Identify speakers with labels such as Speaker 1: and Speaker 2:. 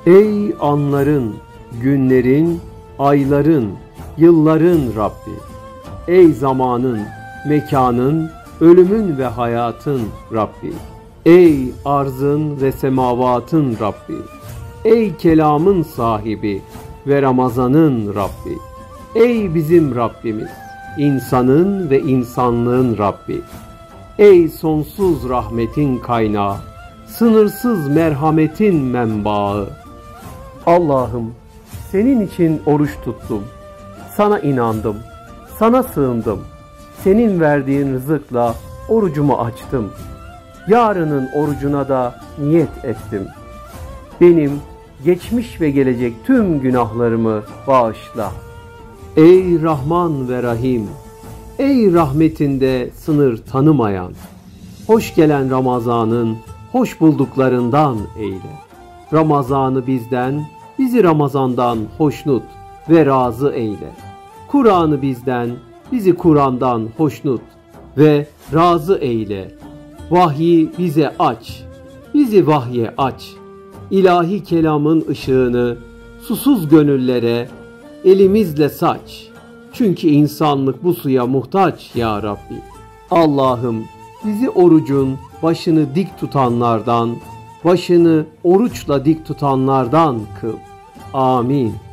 Speaker 1: Ey anların, günlerin, ayların, yılların Rabbi! Ey zamanın, mekanın, ölümün ve hayatın Rabbi! Ey arzın ve semavatın Rabbi! Ey kelamın sahibi ve Ramazan'ın Rabbi! Ey bizim Rabbimiz, insanın ve insanlığın Rabbi! Ey sonsuz rahmetin kaynağı, sınırsız merhametin menbaı! Allah'ım, senin için oruç tuttum, sana inandım, sana sığındım. Senin verdiğin rızıkla orucumu açtım. Yarının orucuna da niyet ettim. Benim geçmiş ve gelecek tüm günahlarımı bağışla. Ey Rahman ve Rahim! Ey rahmetinde sınır tanımayan! Hoş gelen Ramazan'ın hoş bulduklarından eyle. Ramazan'ı bizden, bizi Ramazan'dan hoşnut ve razı eyle. Kur'an'ı bizden, bizi Kur'an'dan hoşnut ve razı eyle. Vahyi bize aç, bizi vahye aç. İlahi kelamın ışığını susuz gönüllere elimizle saç. Çünkü insanlık bu suya muhtaç ya Rabbi. Allah'ım, bizi orucun başını dik tutanlardan, başını oruçla dik tutanlardan kıl. Amin.